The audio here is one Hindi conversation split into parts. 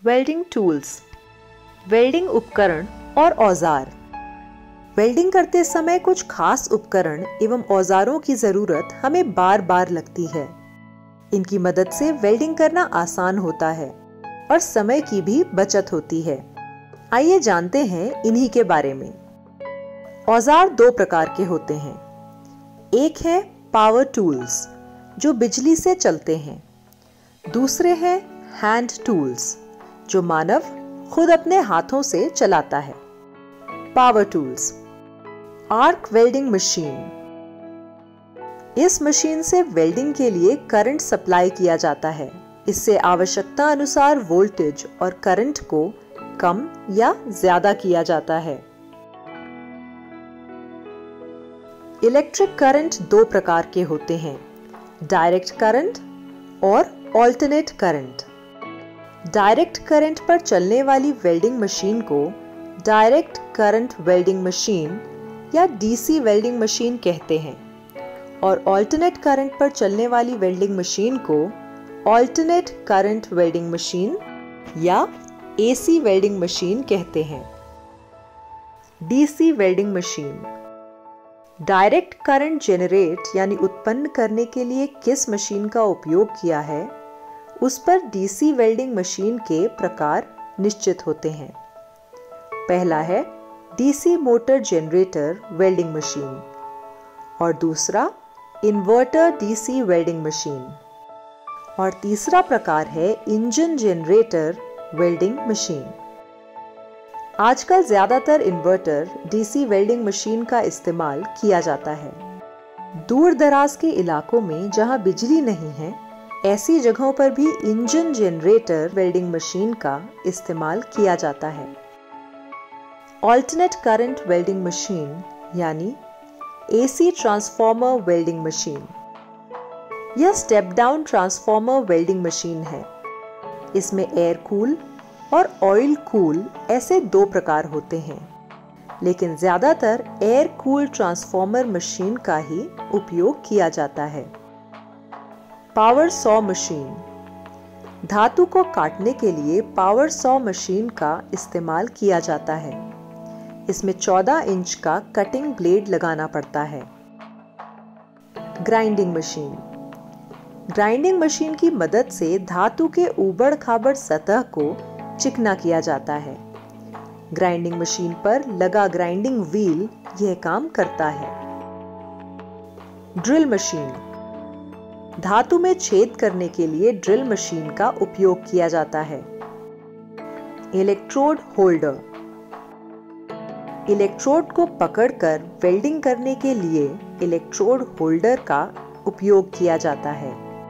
वेल्डिंग टूल्स, वेल्डिंग उपकरण और औजार। वेल्डिंग करते समय कुछ खास उपकरण एवं औजारों की जरूरत हमें बार बार लगती है। इनकी मदद से वेल्डिंग करना आसान होता है और समय की भी बचत होती है। आइए जानते हैं इन्हीं के बारे में। औजार दो प्रकार के होते हैं। एक है पावर टूल्स जो बिजली से चलते हैं। दूसरे हैं हैंड टूल्स जो मानव खुद अपने हाथों से चलाता है। Power tools. Arc welding machine. इस मशीन से वेल्डिंग के लिए करंट सप्लाई किया जाता है। इससे आवश्यकता अनुसार वोल्टेज और करंट को कम या ज्यादा किया जाता है। इलेक्ट्रिक करंट दो प्रकार के होते हैं, डायरेक्ट करंट और ऑल्टरनेट करंट। डायरेक्ट करंट पर चलने वाली वेल्डिंग मशीन को डायरेक्ट करंट वेल्डिंग मशीन या डीसी वेल्डिंग मशीन कहते हैं और ऑल्टरनेट करंट पर चलने वाली वेल्डिंग मशीन को ऑल्टरनेट करंट वेल्डिंग मशीन या एसी वेल्डिंग मशीन कहते हैं। DC welding machine. Direct current generate यानी उत्पन्न करने के लिए किस मशीन का उपयोग किया है, उस पर डीसी वेल्डिंग मशीन के प्रकार निश्चित होते हैं। पहला है DC motor generator welding machine और दूसरा इन्वर्टर डीसी वेल्डिंग मशीन और तीसरा प्रकार है इंजन जनरेटर वेल्डिंग मशीन। आजकल ज्यादातर इन्वर्टर डीसी वेल्डिंग मशीन का इस्तेमाल किया जाता है। दूर दराज के इलाकों में जहां बिजली नहीं है, ऐसी जगहों पर भी इंजन जनरेटर वेल्डिंग मशीन का इस्तेमाल किया जाता है। ऑल्टरनेट करंट वेल्डिंग मशीन यानी एसी ट्रांसफॉर्मर वेल्डिंग मशीन। यह step down transformer welding machine है। इसमें एयर कूल और ऑयल कूल ऐसे दो प्रकार होते हैं, लेकिन ज्यादातर एयर कूल ट्रांसफॉर्मर मशीन का ही उपयोग किया जाता है। Power saw machine. धातु को काटने के लिए पावर सॉ मशीन का इस्तेमाल किया जाता है। इसमें 14 इंच का कटिंग ब्लेड लगाना पड़ता है। Grinding machine. ग्राइंडिंग मशीन की मदद से धातु के ऊबड़ खाबड़ सतह को चिकना किया जाता है। ग्राइंडिंग मशीन पर लगा ग्राइंडिंग व्हील यह काम करता है। Drill machine. धातु में छेद करने के लिए ड्रिल मशीन का उपयोग किया जाता है। Electrode holder. इलेक्ट्रोड को पकड़कर वेल्डिंग करने के लिए इलेक्ट्रोड होल्डर का उपयोग किया जाता है।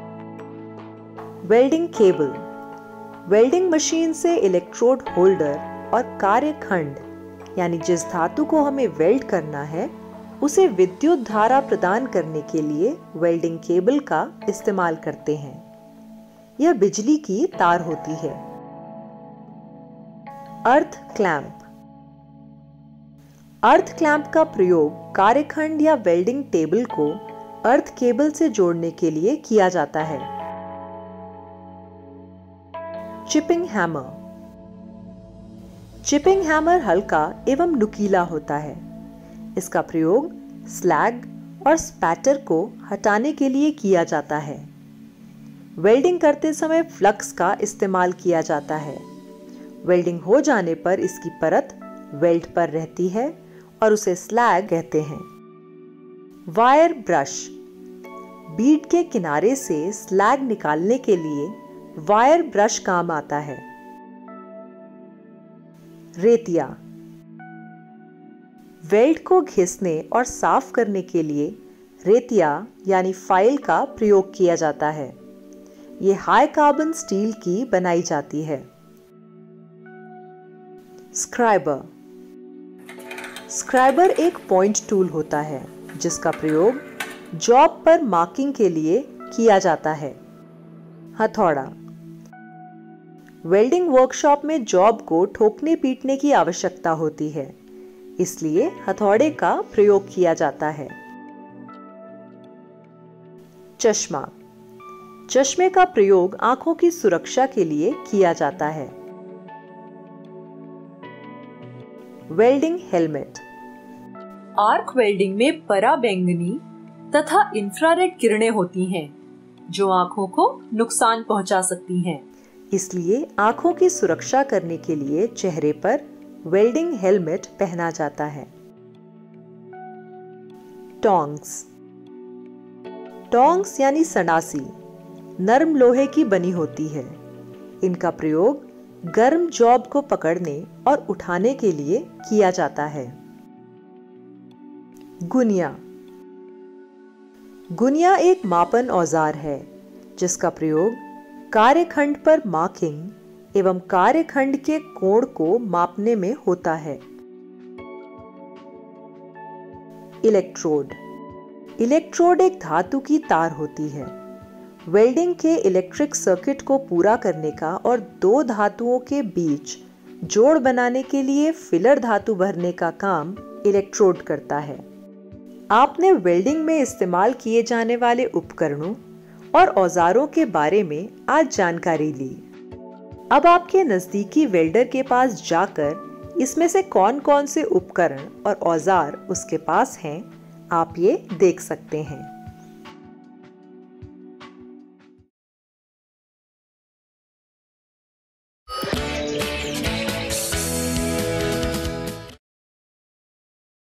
Welding cable. वेल्डिंग मशीन से इलेक्ट्रोड होल्डर और कार्यखंड यानी जिस धातु को हमें वेल्ड करना है उसे विद्युत धारा प्रदान करने के लिए वेल्डिंग केबल का इस्तेमाल करते हैं। यह बिजली की तार होती है। अर्थ क्लैंप। अर्थ क्लैंप का प्रयोग कार्यखंड या वेल्डिंग टेबल को अर्थ केबल से जोड़ने के लिए किया जाता है। Chipping hammer. चिपिंग हैमर हल्का एवं नुकीला होता है। इसका प्रयोग स्लैग और स्पैटर को हटाने के लिए किया जाता है। वेल्डिंग करते समय फ्लक्स का इस्तेमाल किया जाता है। वेल्डिंग हो जाने पर इसकी परत वेल्ड पर रहती है और उसे स्लैग कहते हैं। Wire brush. बीड के किनारे से स्लैग निकालने के लिए वायर ब्रश काम आता है। रेतिया। वेल्ड को घिसने और साफ करने के लिए रेतिया यानी फाइल का प्रयोग किया जाता है। ये हाई कार्बन स्टील की बनाई जाती है। स्क्राइबर। स्क्राइबर एक पॉइंट टूल होता है जिसका प्रयोग जॉब पर मार्किंग के लिए किया जाता है। हथौड़ा। वेल्डिंग वर्कशॉप में जॉब को ठोकने पीटने की आवश्यकता होती है, इसलिए हथौड़े का प्रयोग किया जाता है। चश्मा। चश्मे का प्रयोग आंखों की सुरक्षा के लिए किया जाता है। Welding helmet. आर्क वेल्डिंग में पराबैंगनी तथा इंफ्रारेड किरणें होती हैं, जो आंखों को नुकसान पहुंचा सकती हैं। इसलिए आंखों की सुरक्षा करने के लिए चेहरे पर वेल्डिंग हेलमेट पहना जाता है। टोंग्स। टोंग्स यानी सनासी नरम लोहे की बनी होती है। इनका प्रयोग गर्म जॉब को पकड़ने और उठाने के लिए किया जाता है। गुनिया। गुनिया एक मापन औजार है जिसका प्रयोग कार्यखंड पर मार्किंग एवं कार्यखंड के कोण को मापने में होता है। इलेक्ट्रोड। इलेक्ट्रोड एक धातु की तार होती है। वेल्डिंग के इलेक्ट्रिक सर्किट को पूरा करने का और दो धातुओं के बीच जोड़ बनाने के लिए फिलर धातु भरने का काम इलेक्ट्रोड करता है। आपने वेल्डिंग में इस्तेमाल किए जाने वाले उपकरणों और औजारों के बारे में आज जानकारी ली। अब आपके नजदीकी वेल्डर के पास जाकर इसमें से कौन कौन से उपकरण और औजार उसके पास हैं, आप ये देख सकते हैं।